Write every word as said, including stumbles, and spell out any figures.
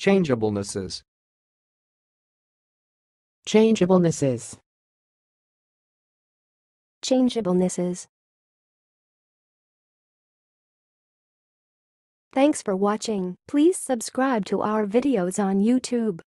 changeablenesses, changeablenesses, changeablenesses. Thanks for watching. Please subscribe to our videos on YouTube.